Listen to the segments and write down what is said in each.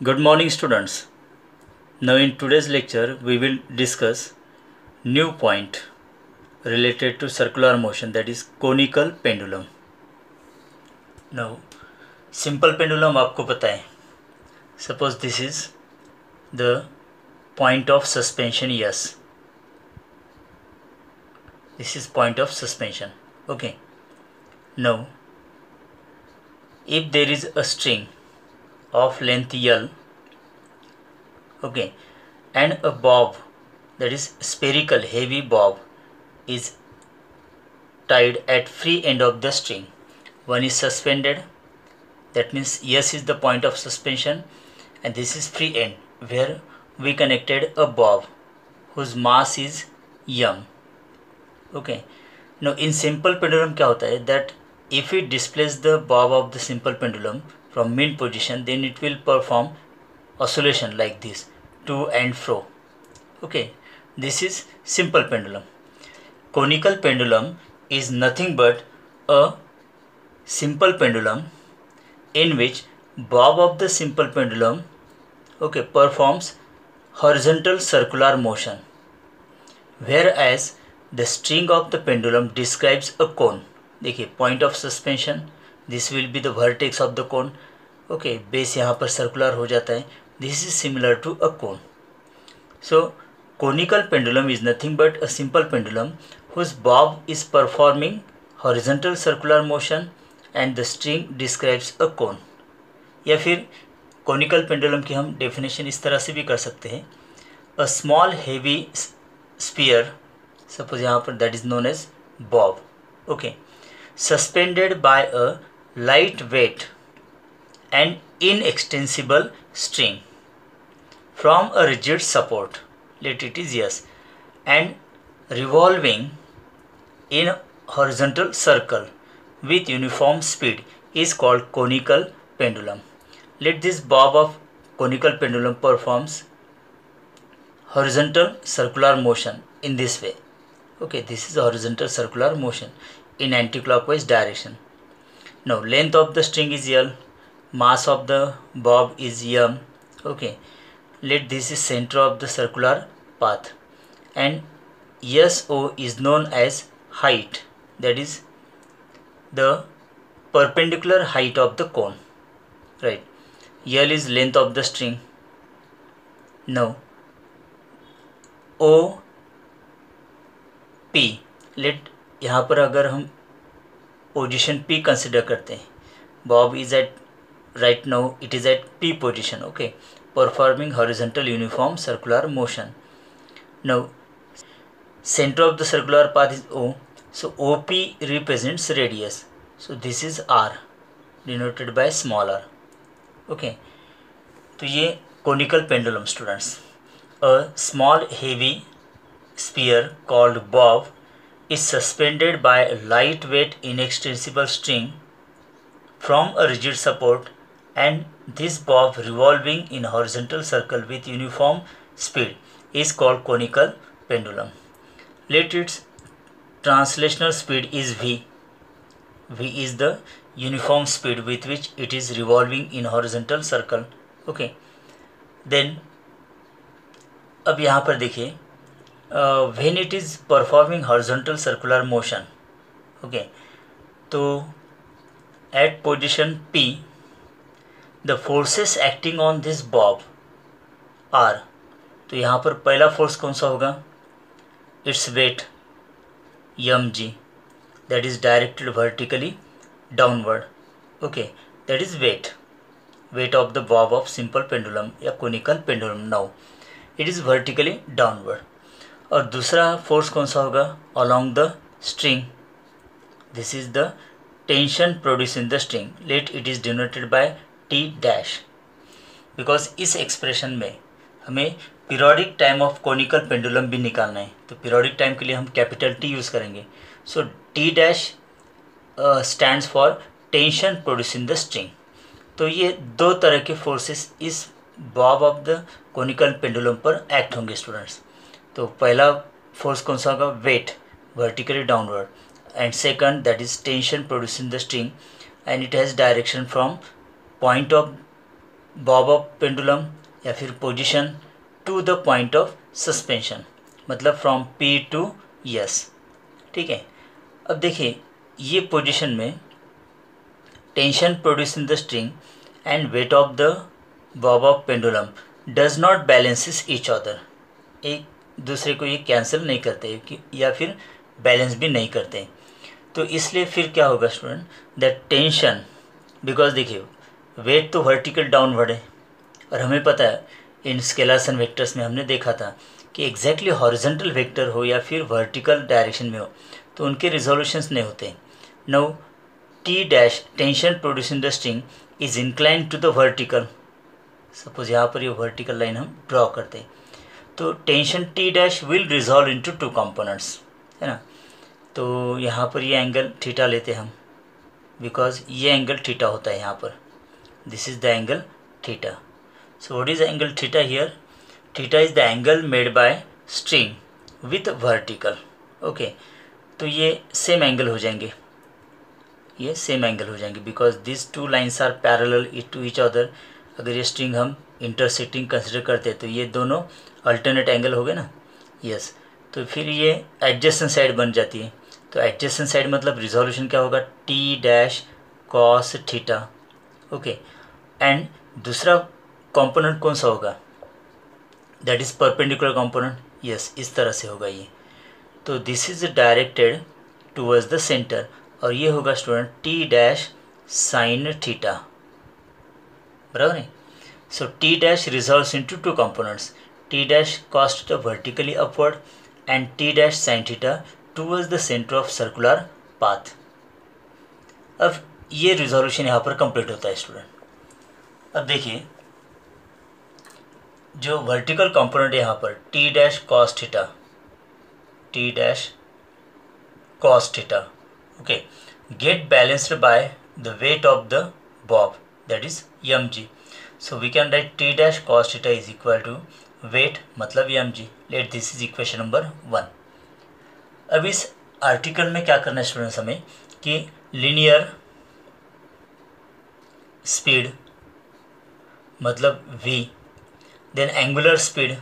Good morning students. Now in today's lecture we will discuss new point related to circular motion, that is conical pendulum. Now simple pendulum आपको पता है. Suppose this is the point of suspension. Yes, this is point of suspension. Okay. Now if there is a string of length L, okay, and a bob, that is spherical heavy bob, is tied at free end of the string. One is suspended, that means S is the point of suspension, and this is free end where we connected a bob whose mass is m. Okay. Now in simple pendulum क्या होता है, that if we displace the bob of the simple pendulum from mean position, then it will perform oscillation like this, to and fro. Okay, this is simple pendulum. Conical pendulum is nothing but a simple pendulum in which bob of the simple pendulum, okay, performs horizontal circular motion, whereas the string of the pendulum describes a cone. देखिए, point of suspension, this will be the vertex of the cone. Okay, base यहाँ पर circular हो जाता है. This is similar to a cone. So conical pendulum is nothing but a simple pendulum whose bob is performing horizontal circular motion and the string describes a cone. या फिर conical pendulum की हम definition इस तरह से भी कर सकते हैं. A small heavy sphere, suppose यहाँ पर, that is known as bob, okay, suspended by a lightweight and inextensible string from a rigid support, let it is S, and revolving in horizontal circle with uniform speed is called conical pendulum. Let this bob of conical pendulum performs horizontal circular motion in this way. Okay, this is horizontal circular motion in anticlockwise direction. Now length of the string is L, mass of the bob is m. Okay, let this is center of the circular path, and SO is known as height, that is the perpendicular height of the cone, right? L is length of the string. Now OP, let यहाँ पर अगर हम position P consider करते हैं, bob is at right now it is at P position, okay, performing horizontal uniform circular motion. Now center of the circular path is O, so OP represents radius, so this is R denoted by small r. Okay, तो ये conical pendulum students. A small heavy sphere called bob is suspended by a lightweight inextensible string from a rigid support, and this bob revolving in horizontal circle with uniform speed is called conical pendulum. Let its translational speed is V. V is the uniform speed with which it is revolving in horizontal circle. Okay, then अब यहाँ पर देखिए, when it is performing horizontal circular motion, okay, तो at position P the forces acting on this bob are, तो यहाँ पर पहला force कौन सा होगा, its weight mg, that is directed vertically downward. Okay, that is weight of the bob of simple pendulum या conical pendulum. Now it is vertically downward. और दूसरा फोर्स कौन सा होगा, along the string, this is the tension produced in the string, let it is denoted by T dash, because इस expression में हमें periodic time of conical pendulum भी निकालना है, तो पीरियोडिक टाइम के लिए हम कैपिटल T यूज़ करेंगे. So T dash stands for tension produce in the string. तो ये दो तरह के फोर्सेस इस bob of the conical pendulum पर एक्ट होंगे स्टूडेंट्स. तो पहला फोर्स कौन सा होगा, weight vertically downward, and second that is tension produce in the string, and it has direction from point of bob of pendulum या फिर position to the point of suspension, मतलब from P to yes. ठीक है, अब देखिए ये position में tension produce in the string and weight of the bob of pendulum does not balances each other, एक दूसरे को ये कैंसिल नहीं करते या फिर बैलेंस भी नहीं करते। तो इसलिए फिर क्या होगा स्टूडेंट, दैट टेंशन, बिकॉज देखिए वेट तो वर्टिकल डाउनवर्ड है और हमें पता है इन स्केलर्स एंड वेक्टर्स में हमने देखा था कि एग्जैक्टली हॉरिजॉन्टल वेक्टर हो या फिर वर्टिकल डायरेक्शन में हो तो उनके रिजोल्यूशंस नहीं होते। Now T dash tension producing the string is incline to the vertical, suppose यहाँ पर ये वर्टिकल लाइन हम ड्रॉ करते हैं तो tension T dash will resolve into two components, है ना। तो यहाँ पर ये एंगल थीटा लेते हैं हम, बिकॉज ये एंगल थीटा होता है यहाँ पर, this is the angle theta. So what is angle theta here, theta is the angle made by string with vertical. Okay, तो ये सेम एंगल हो जाएंगे, ये सेम एंगल हो जाएंगे because this two lines are parallel to each other. अगर ये string हम इंटरसेक्टिंग कंसिडर करते हैं तो ये दोनों अल्टरनेट एंगल हो गए ना, यस। तो फिर ये एडजेसेंट साइड बन जाती है, तो एडजेसेंट साइड मतलब रिजोल्यूशन क्या होगा, T dash cos theta. Okay, and दूसरा कंपोनेंट कौन सा होगा, that is perpendicular component, yes इस तरह से होगा ये। तो this is directed towards the centre और ये होगा student T dash sine theta, बराबर है। So T dash resolves into two components, T dash cos theta vertically upward and T dash sine theta towards the centre of circular path. अब ये resolution यहाँ पर complete होता है student. अब देखिए जो वर्टिकल कंपोनेंट यहाँ पर T dash cos theta, T dash cos theta, okay, get balanced by the weight of the bob, that is mg. So we can write t dash cos theta is equal to weight मतलब mg. Let this is equation number 1. अब इस article में क्या करना है students हमें कि linear speed मतलब v, देन एंगुलर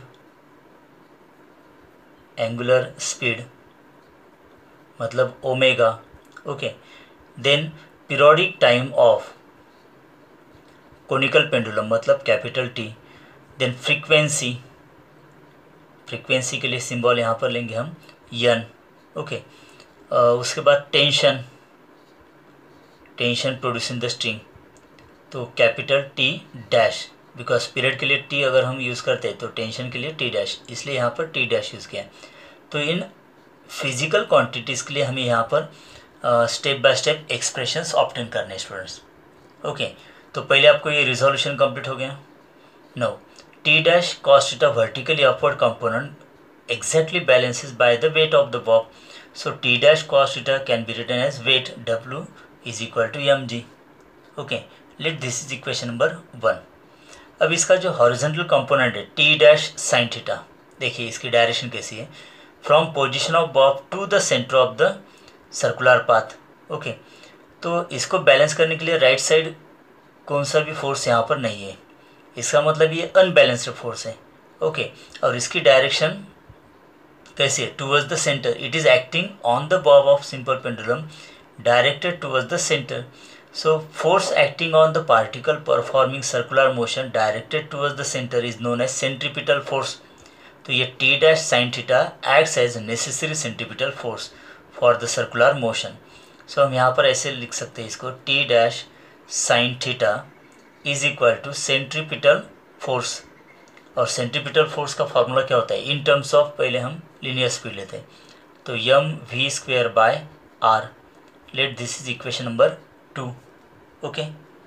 स्पीड मतलब omega, okay, then periodic time of conical pendulum मतलब कैपिटल टी, देन फ्रीक्वेंसी के लिए सिंबल यहाँ पर लेंगे हम यन, ओके। उसके बाद टेंशन प्रोड्यूसिंग द स्ट्रिंग तो capital T dash, because period के लिए टी अगर हम यूज़ करते हैं तो टेंशन के लिए टी डैश, इसलिए यहाँ पर टी डैश यूज़ किया। तो इन फिजिकल क्वांटिटीज़ के लिए हमें यहाँ पर step by step expressions obtain करने स्टूडेंट्स, ओके। तो पहले आपको ये रिजोल्यूशन कंप्लीट हो गया। No T dash cos theta vertically upward component exactly balances by the weight of the bob, so T dash cos theta can be written as weight W is equal to mg, okay. Let this is equation number 1। अब इसका जो horizontal component है T dash sine theta, देखिए इसकी direction कैसी है, from position of bob to the centre of the circular path, okay. तो इसको बैलेंस करने के लिए राइट साइड कौन सा भी फोर्स यहाँ पर नहीं है, इसका मतलब ये अनबैलेंस्ड फोर्स है, ओके। और इसकी डायरेक्शन कैसे है, towards the centre, it is acting on the bob of simple pendulum directed towards the centre. So force acting on the particle performing circular motion directed towards the centre is known as centripetal force. तो ये T dash sine theta acts as necessary centripetal force for the circular motion. So हम यहाँ पर ऐसे लिख सकते हैं इसको, T dash sine theta is equal to centripetal force, और सेंट्रीपिटल फोर्स का फॉर्मूला क्या होता है इन टर्म्स ऑफ, पहले हम लीनियर स्पीड लेते हैं तो mv² by r। Let this is equation number 2, okay.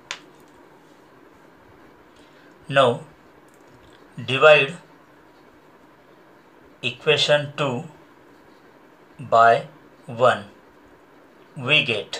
Now divide equation 2 by 1, we get,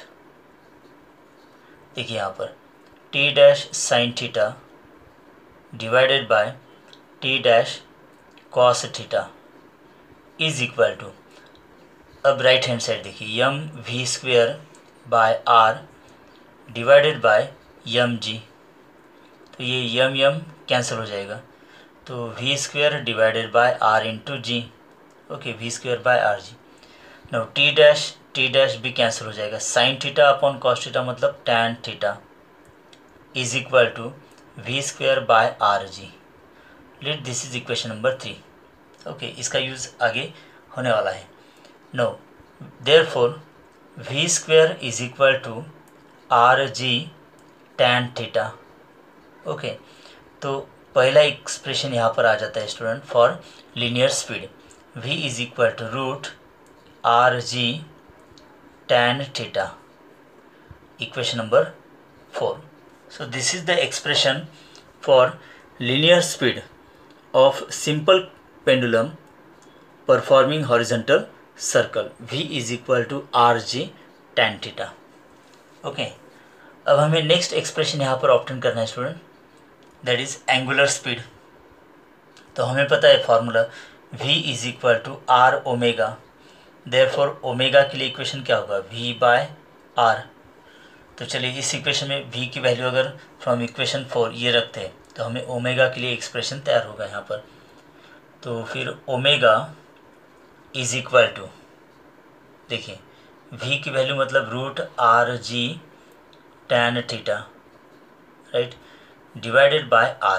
देखिए यहाँ पर T dash sine theta divided by T dash cos theta is equal to, अब right hand side देखिए mv² by r divided by mg। तो ये m m cancel हो जाएगा, तो v square divided by r into g. Okay, v square by are g. Now T dash भी cancel हो जाएगा, sine theta upon cos theta मतलब tan theta is equal to v square by are g. Let this is equation number 3। Okay, इसका use आगे होने वाला है। No, therefore v square is equal to r g tan theta. Okay, तो पहला expression यहाँ पर आ जाता है student for linear speed, v is equal to root r g tan theta, equation number 4. So this is the expression for linear speed of simple pendulum performing horizontal circle, v is equal to rg tan theta. Okay, अब हमें next expression यहाँ पर obtain करना है student, that is angular speed. तो हमें पता है formula v is equal to r omega, therefore omega के लिए इक्वेशन क्या होगा, v बाय आर। तो चलिए इस इक्वेशन में v की वैल्यू अगर फ्रॉम इक्वेशन 4 ये रखते हैं तो हमें ओमेगा के लिए एक्सप्रेशन तैयार होगा यहाँ पर। तो फिर ओमेगा इज इक्वल टू, देखिए v की वैल्यू मतलब root r g tan theta, right, divided by are.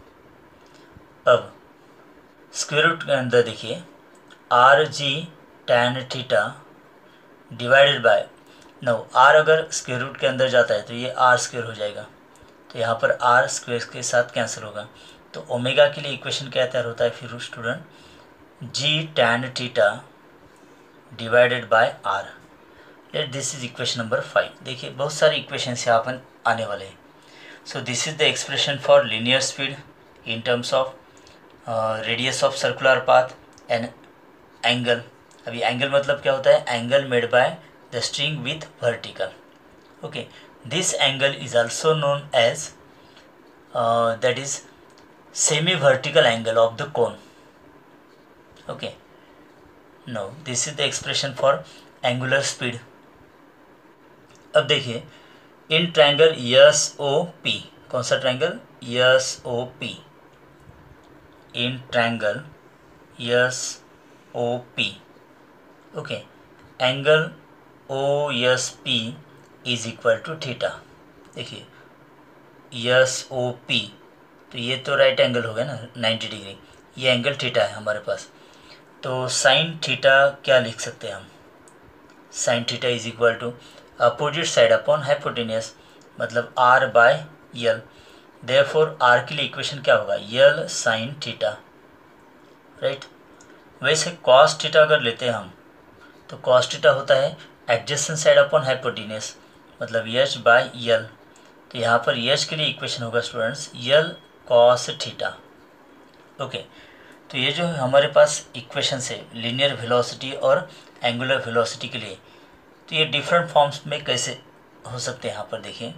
अब स्क्वायर रूट के अंदर देखिए r g tan theta divided by, no r अगर स्क्वायर रूट के अंदर जाता है तो ये आर स्क्वायर हो जाएगा, तो यहाँ पर आर स्क्वायर के साथ कैंसिल होगा। तो ओमेगा के लिए इक्वेशन क्या तैयार होता है फिर student, g tan theta divided by r. Let this is equation number 5। देखिए बहुत सारे इक्वेशंस यहाँ पर आने वाले हैं। So this is the expression for linear speed in terms of radius of circular path and angle. अभी एंगल मतलब क्या होता है, angle made by the string with vertical. Okay, this angle is also known as that is semi vertical angle of the cone. Okay, now this is the expression for angular speed. अब देखिए in triangle S O P, कौन सा triangle, S O P, in triangle S O P, okay, angle O S P is equal to theta. देखिए S O P, तो ये तो right angle हो गया ना 90 डिग्री, ये एंगल थीटा है हमारे पास। तो साइन थीटा क्या लिख सकते हैं हम, sine theta is equal to opposite side upon hypotenuse मतलब r by l. Therefore r के लिए इक्वेशन क्या होगा, यल साइन थीटा, राइट। वैसे कॉस थीटा अगर लेते हैं हम तो कॉस थीटा होता है एडजेसेंट साइड अपॉन हाइपोटेनियस मतलब एच बाय यल। तो यहाँ पर एच के लिए इक्वेशन होगा students l cos theta. Okay, तो ये जो हमारे पास इक्वेशंस है लीनियर वेलोसिटी और एंगुलर वेलोसिटी के लिए, तो ये डिफरेंट फॉर्म्स में कैसे हो सकते हैं यहाँ पर देखिए।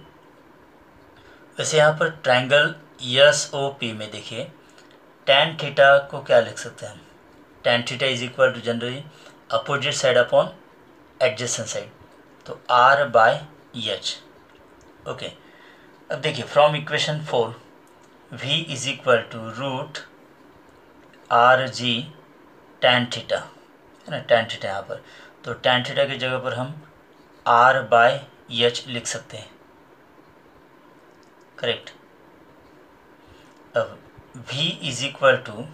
वैसे यहाँ पर ट्रायंगल एस ओ पी में देखिए टैन थीटा को क्या लिख सकते हैं हम, tan theta is equal to generally opposite side upon adjacent side, तो आर बाय एच। ओके, अब देखिए from equation 4 v is equal to root r g tan theta, है ना, टैन थीटा यहाँ पर, तो टैन थीटा की जगह पर हम आर बाय एच लिख सकते हैं, करेक्ट। अब v is equal to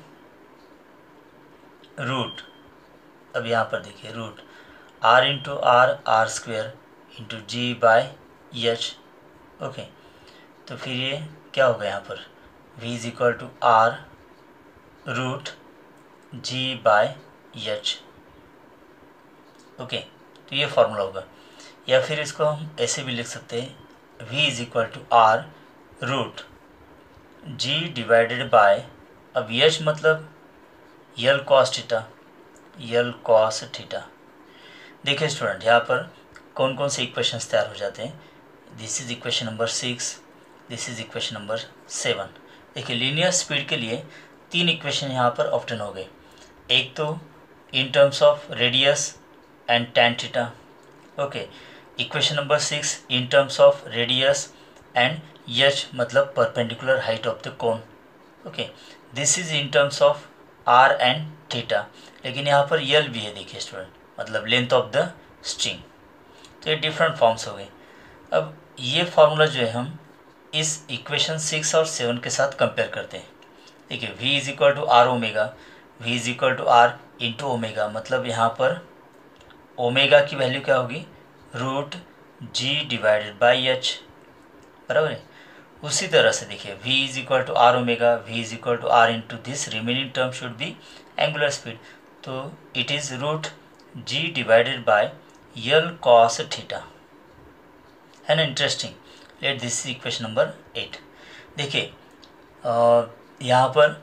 root, अब यहाँ पर देखिए root r into r square into g by H. Okay, तो फिर ये क्या होगा यहाँ पर v is equal to r root g by H. Okay, तो ये फॉर्मूला होगा, या फिर इसको हम ऐसे भी लिख सकते हैं v is equal to r root g divided by, अब एच मतलब l cos theta, l cos theta. देखिए स्टूडेंट यहाँ पर कौन कौन से इक्वेशंस तैयार हो जाते हैं, this is equation number 6, this is equation number 7। देखिए लीनियर स्पीड के लिए 3 इक्वेशन यहाँ पर ऑप्टेन हो गए, एक तो in terms of radius and tan theta, okay, equation number 6 in terms of radius and h मतलब perpendicular height of the cone. Okay, this is in terms of r and theta. लेकिन यहाँ पर यल भी है, देखिए स्टूडेंट, मतलब length of the string. तो ये डिफरेंट फॉर्म्स हो गए। अब ये फार्मूला जो है हम इस इक्वेशन 6 और 7 के साथ कंपेयर करते हैं। देखिए v is equal to r omega, v is equal to r into omega, मतलब यहाँ पर ओमेगा की वैल्यू क्या होगी, root g divided by h, बराबर है। उसी तरह से देखिए v is equal to r omega, v is equal to r into this remaining term should be angular speed, तो it is root g divided by l cos theta, है ना। Interesting. Let this equation number 8। देखिए यहाँ पर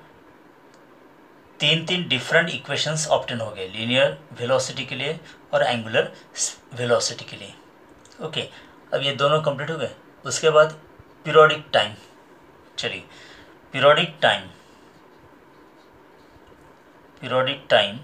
तीन different equations obtain हो गए, linear velocity के लिए और एंगुलर वेलोसिटी के लिए। ओके, अब ये दोनों कंप्लीट हो गए। उसके बाद पीरियोडिक टाइम। चलिए, periodic time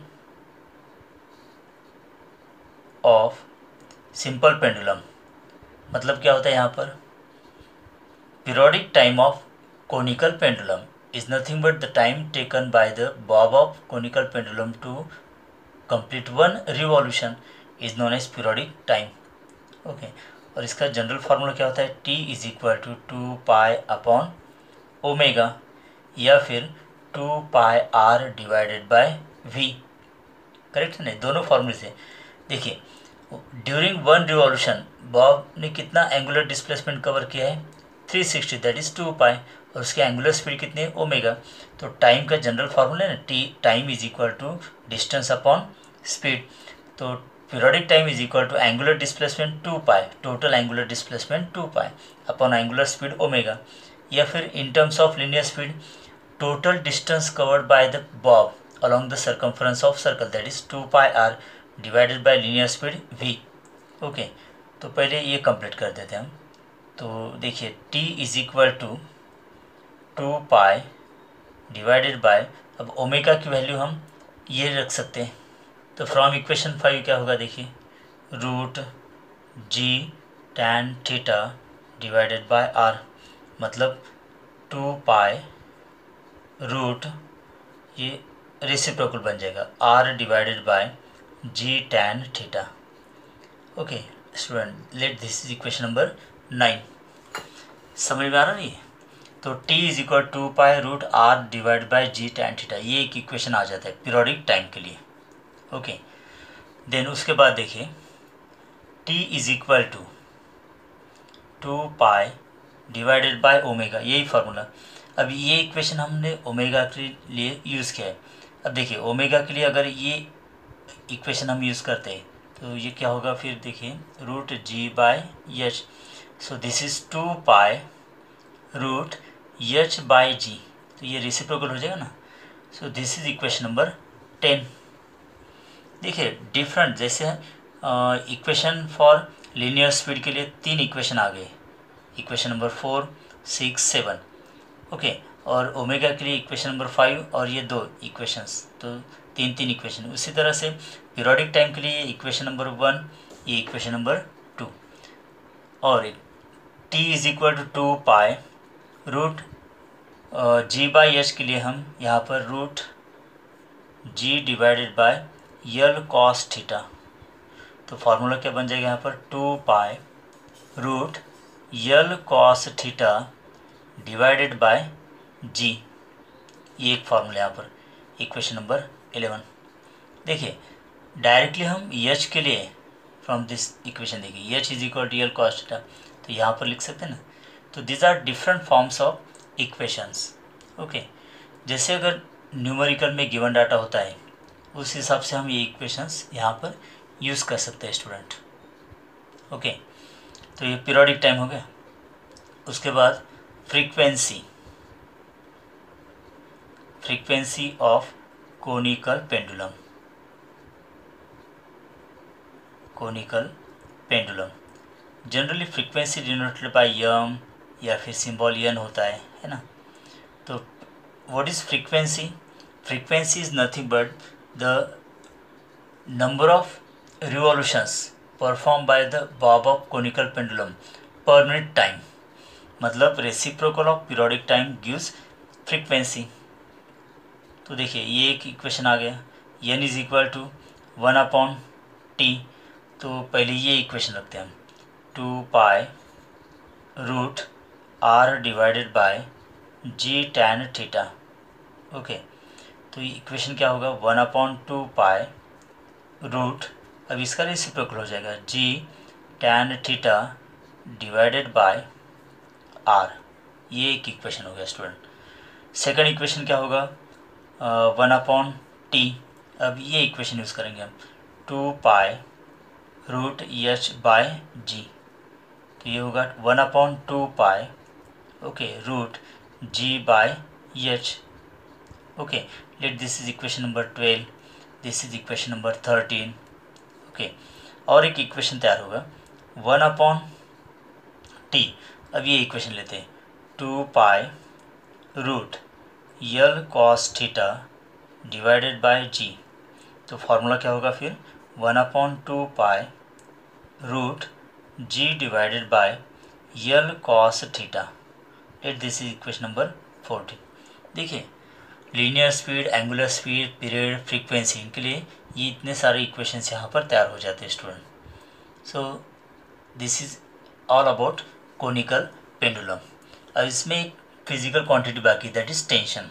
of simple pendulum, मतलब क्या होता है यहाँ पर, periodic time of conical pendulum is nothing but the time taken by the bob of conical pendulum to complete one revolution is known as periodic time. Okay, और इसका general formula क्या होता है, t is equal to 2 pi upon omega या फिर 2 pi r divided by v। Correct है ना, दोनों फार्मूले से। देखिए ड्यूरिंग वन रिवॉल्यूशन बॉब ने कितना एंगुलर डिस्प्लेसमेंट कवर किया है, 360, दैट इज 2 पाई, और उसकी एंगुलर स्पीड कितनी है, ओमेगा। तो टाइम का जनरल फार्मूला है ना, T time is equal to distance upon speed. तो periodic time is equal to angular displacement 2 pi, total angular displacement 2 pi upon angular speed omega, या फिर in terms of linear speed total distance covered by the bob along the circumference of circle, that is 2 pi r divided by linear speed v। Okay, तो पहले ये complete कर देते हैं हम। तो देखिए t is equal to 2 pi divided by, अब ओमेगा की वैल्यू हम ये रख सकते हैं। तो फ्रॉम इक्वेशन 5 क्या होगा, देखिए root g tan theta divided by r, मतलब 2 पाई रूट, ये रेसिप्रोकल बन जाएगा, r divided by g tan theta. Okay student, let this is equation number 9। समझ में आ रहा नहीं है, तो t is equal 2 pi root r divide by g tan theta, ये एक इक्वेशन आ जाता है पीरियोडिक टाइम के लिए। ओके, देन उसके बाद देखिए t is equal to 2 pi divided by omega, यही फार्मूला। अब ये इक्वेशन हमने ओमेगा के लिए यूज़ किया है। अब देखिए ओमेगा के लिए अगर ये इक्वेशन हम यूज़ करते हैं तो ये क्या होगा, फिर देखिए root g by h, so this is 2 pi root h by g, तो ये रेसिप्रोकल हो जाएगा ना। So this is equation number 10। देखिए डिफरेंट, जैसे इक्वेशन फॉर लीनियर स्पीड के लिए 3 इक्वेशन आ गए, इक्वेशन नंबर 4, 6, 7। ओके, और ओमेगा के लिए इक्वेशन नंबर 5 और ये 2 इक्वेशंस, तो 3 इक्वेशन। उसी तरह से पीरियोडिक टाइम के लिए इक्वेशन नंबर 1, ये इक्वेशन नंबर 2, और t is equal to 2 pi root g by h के लिए हम यहाँ पर root g divided by l cos theta. तो फार्मूला क्या बन जाएगा यहाँ पर, 2 pi root l cos theta divided by g, ये एक फार्मूला यहाँ पर, इक्वेशन नंबर 11। देखिए डायरेक्टली हम एच के लिए फ्रॉम दिस इक्वेशन देखिए h is equal to l cos theta, तो यहाँ पर लिख सकते हैं ना। तो these are different forms of equations. Okay, जैसे अगर न्यूमेरिकल में गिवन डाटा होता है उस हिसाब से हम ये इक्वेशंस यहाँ पर यूज़ कर सकते हैं स्टूडेंट। ओके, तो ये पीरियोडिक टाइम हो गया। उसके बाद frequency of conical pendulum. Generally frequency denoted by m या फिर सिंबल एन होता है ना। तो what is frequency? Frequency is nothing but the number of revolutions perform by the bob of conical pendulum per minute time. मतलब reciprocal of periodic time gives frequency. तो देखिए ये एक इक्वेशन आ गया, n is equal to 1/t। तो पहले ये equation रखते हैं हम, 2 pi root r divided by g tan theta. Okay, तो ये इक्वेशन क्या होगा, 1/2 पाई रूट, अब इसका रेसिप्रोकल हो जाएगा g tan theta divided by r। ये एक इक्वेशन हो गया स्टूडेंट। सेकंड इक्वेशन क्या होगा, 1/t। अब ये इक्वेशन यूज़ करेंगे हम, 2 pi root h by g। तो ये होगा 1/2 pi okay root g by h। Okay, let this is equation number 12, this is equation number 13। Okay, और एक इक्वेशन तैयार होगा 1/t। अब ये इक्वेशन लेते हैं, 2 pi root l cos theta divided by g। तो फार्मूला क्या होगा फिर, 1/2 pi root g divided by l cos theta. Let this is equation number 14। देखिए linear speed, angular speed, period, frequency, इनके लिए ये इतने सारे इक्वेशंस यहाँ पर तैयार हो जाते हैं student. So this is all about conical pendulum. अब इसमें एक फिजिकल क्वांटिटी बाकी, दैट इज टेंशन।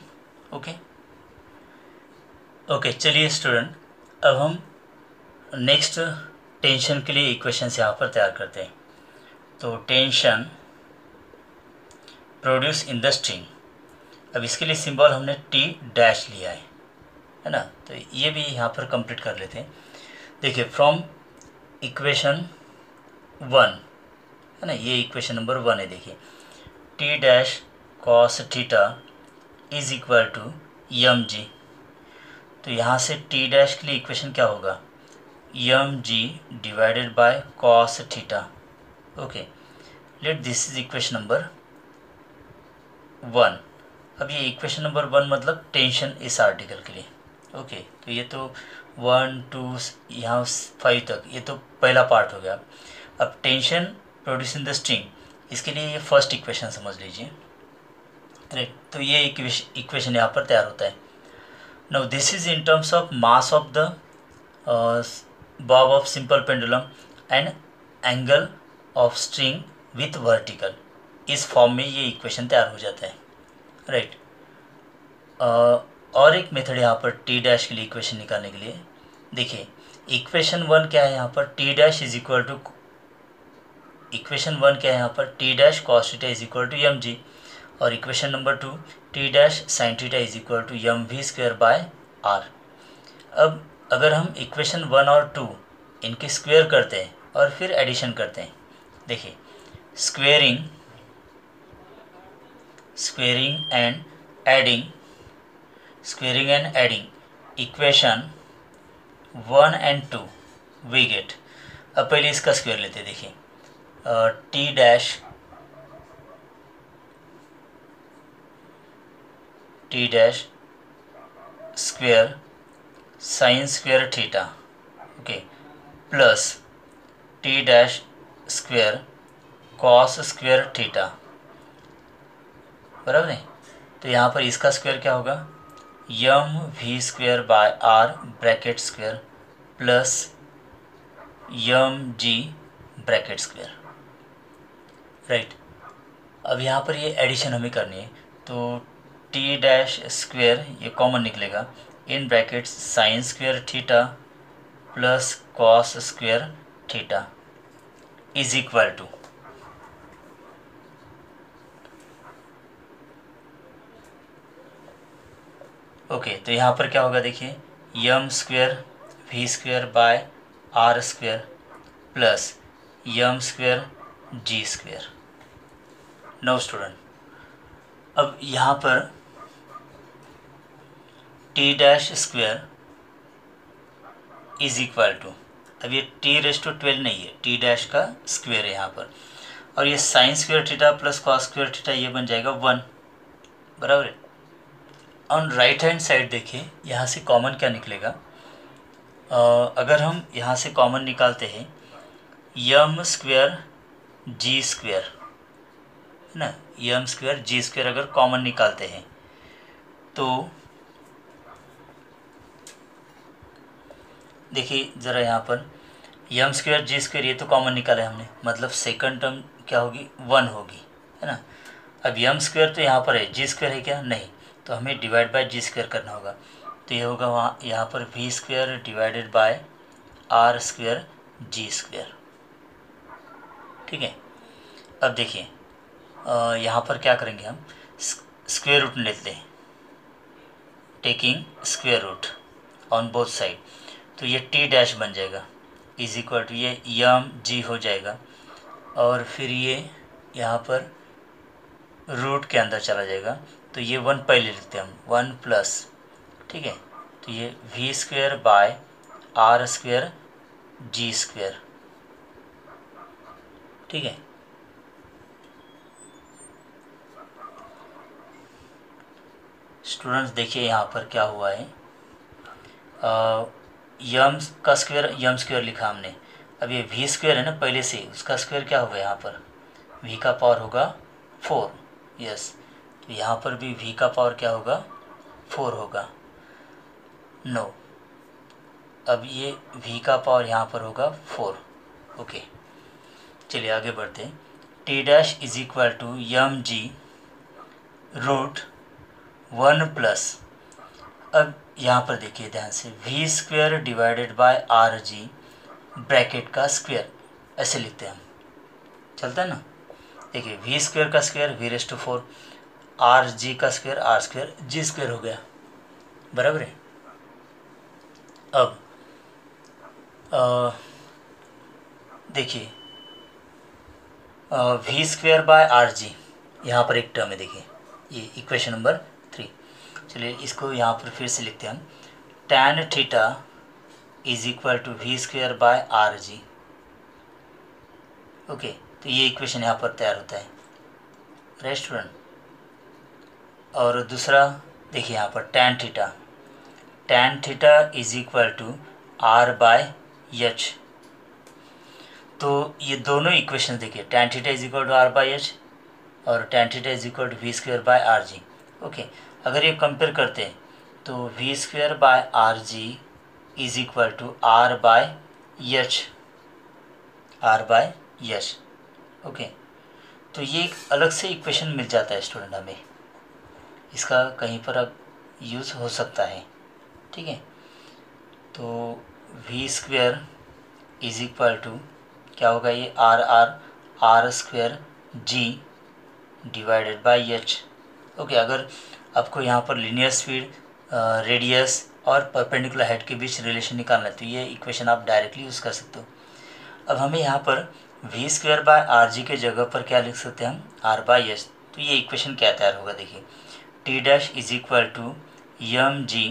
ओके, चलिए स्टूडेंट, अब हम नेक्स्ट टेंशन के लिए इक्वेशंस यहाँ पर तैयार करते हैं। तो tension produce in the string, अब इसके लिए सिंबल हमने टी डैश लिया है ना। तो ये भी यहाँ पर कंप्लीट कर लेते हैं। देखिए फ्रॉम इक्वेशन 1 है ना, ये इक्वेशन नंबर 1 है। देखिए T dash cos theta is equal to M g. तो यहाँ से टी डैश के लिए इक्वेशन क्या होगा, m g divided by cos theta. Okay, let this is equation number 1। अब ये इक्वेशन नंबर 1 मतलब टेंशन इस आर्टिकल के लिए। ओके, तो ये तो 1 2 यहाँ 5 तक ये तो पहला पार्ट हो गया। अब tension produce in the string, इसके लिए ये फर्स्ट इक्वेशन समझ लीजिए। राइट, तो ये इक्वेशन यहाँ पर तैयार होता है। Now this is in terms of mass of the bob of simple pendulum and angle of string with vertical. इस फॉर्म में ये इक्वेशन तैयार हो जाता है। राइट, और एक मेथड यहाँ पर टी डैश के लिए इक्वेशन निकालने के लिए। देखिए इक्वेशन 1 क्या है यहाँ पर, T dash is equal to, equation 1 क्या है यहाँ पर, T dash cos theta is equal to M G. और equation number 2 T dash sine theta is equal to M V square by are. अब अगर हम इक्वेशन 1 और 2 इनके स्क्वायर करते हैं और फिर एडिशन करते हैं, देखिए squaring and adding, squaring and adding equation 1 and 2 we get. अब पहले इसका स्क्वायर लेते हैं। देखिए T dash square sine square theta, okay, plus T dash square cos square theta, बराबर है। तो यहाँ पर इसका स्क्वायर क्या होगा, M V square by R bracket square plus M G bracket square. Right, अब यहाँ पर ये एडिशन हमें करनी है। तो टी डैश स्क्वेयर ये कॉमन निकलेगा, in bracket sine square theta plus cos square theta is equal to, okay, तो यहाँ पर क्या होगा, देखिए M square V square by R square plus M square G square. No student, अब यहाँ पर T dash square is equal to, अब ये टी रेस टू 12 नहीं है, टी डैश का स्क्वेयर है यहाँ पर, और ये sine square theta plus cos square theta ये बन जाएगा 1, बराबर है। ऑन राइट हैंड साइड देखिए यहाँ से कॉमन क्या निकलेगा, अगर हम यहाँ से कॉमन निकालते हैं यम स्क्वेयर जी स्क्वेयर, है ना, यम स्क्वायर जी स्क्वायर अगर कॉमन निकालते हैं तो देखिए ज़रा यहाँ पर यम स्क्वायर जी स्क्वायर ये तो कॉमन निकाला है हमने, मतलब सेकंड टर्म क्या होगी, 1 होगी, है ना। अब यम स्क्वायर तो यहाँ पर है, जी स्क्वायर है क्या, नहीं, तो हमें डिवाइड बाय जी स्क्वायर करना होगा। तो ये होगा वहाँ यहाँ पर V square divided by R square G square. ठीक है, अब देखिए यहाँ पर क्या करेंगे हम, स्क्वायर रूट लेते हैं, taking square root on both side. तो ये टी डैश बन जाएगा इज इक्वल टू ये यम जी हो जाएगा, और फिर ये यहाँ पर रूट के अंदर चला जाएगा। तो ये 1 पहले लिखते हैं हम, 1 प्लस, ठीक है, तो ये V square by R square G square. ठीक है, स्टूडेंट्स देखिए यहाँ पर क्या हुआ है, यम का स्क्वायर यम स्क्वायर लिखा हमने, अब ये वी स्क्वायर है ना पहले से, उसका स्क्वायर क्या होगा, यहाँ पर वी का पावर होगा 4, यस, तो यहाँ पर भी वी का पावर क्या होगा, 4 होगा, नो, अब ये v का पावर यहाँ पर होगा 4। ओके, चलिए आगे बढ़ते हैं। T dash is equal to M G root 1 plus, अब यहाँ पर देखिए ध्यान से, V square divided by are G bracket का स्क्वायर, ऐसे लिखते हैं हम, चलता है ना। देखिए वी स्क्वायर का square V raise to 4, R G का square R square G square हो गया, बराबर है। अब देखिए V square by are G, यहाँ पर एक टर्म है, देखिए ये इक्वेशन नंबर 3। चलिए इसको यहाँ पर फिर से लिखते हैं हम, tan theta is equal to V square by are G. Okay, तो ये इक्वेशन यहाँ पर तैयार होता है, राइट स्टूडेंट। और दूसरा देखिए यहाँ पर tan theta is equal to R by H. तो ये दोनों इक्वेशन देखिए, tan theta is equal to R by H और tan theta is equal to V square by are G. Okay, अगर ये कंपेयर करते हैं तो V square by are G is equal to R by H, okay, तो ये एक अलग से इक्वेशन मिल जाता है स्टूडेंट हमें, इसका कहीं पर अब यूज़ हो सकता है। ठीक है, तो V square is equal to क्या होगा, ये R square G divided by H. Okay, अगर आपको यहाँ पर लीनियर स्पीड, रेडियस और परपेंडिकुलर हाइट के बीच रिलेशन निकालना है तो ये इक्वेशन आप डायरेक्टली यूज़ कर सकते हो। अब हमें यहाँ पर V square by are G के जगह पर क्या लिख सकते हैं हम, आर बाई एच। तो ये इक्वेशन क्या तैयार होगा, देखिए T dash is equal to M G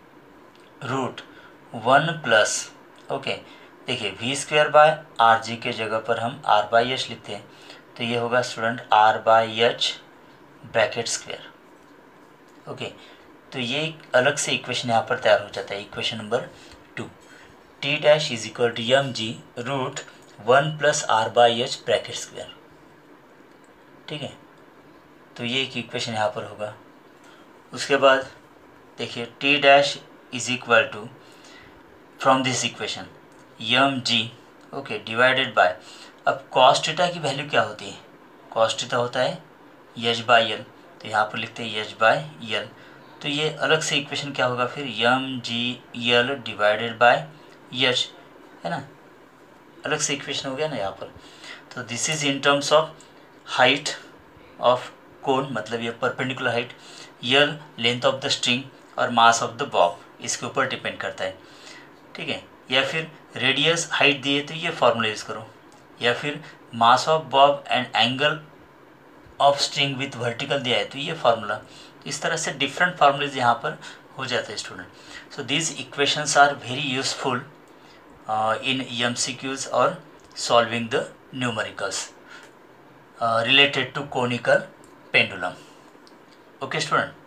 root 1 plus, okay, देखिए V square by are G के जगह पर हम आर बाई एच लिखते हैं, तो ये होगा student R by H bracket square. Okay, तो ये एक अलग से इक्वेशन यहाँ पर तैयार हो जाता है, equation number 2, T dash is equal to M G root 1 plus R by H bracket square. ठीक है, तो ये एक इक्वेशन यहाँ पर होगा। उसके बाद देखिए T dash is equal to from this equation M G, okay, divided by, अब कॉस थीटा की वैल्यू क्या होती है, कॉस थीटा होता है एच बाई एल, तो यहाँ पर लिखते हैं एच बाई एल। तो ये अलग से इक्वेशन क्या होगा फिर, M G L divided by H, है ना, अलग से इक्वेशन हो गया ना यहाँ पर। तो this is in terms of height of cone, मतलब ये perpendicular height, L length of the string और मास ऑफ द बॉब, इसके ऊपर डिपेंड करता है। ठीक है, या फिर रेडियस हाइट दिए तो ये फॉर्मूला यूज़ करो, या फिर mass of bob and angle of string with vertical दिया है तो ये फार्मूला। इस तरह से डिफरेंट फार्मूलेज यहाँ पर हो जाते हैं student. So these equations are very useful in MCQs और solving the numericals related to conical pendulum. Okay student.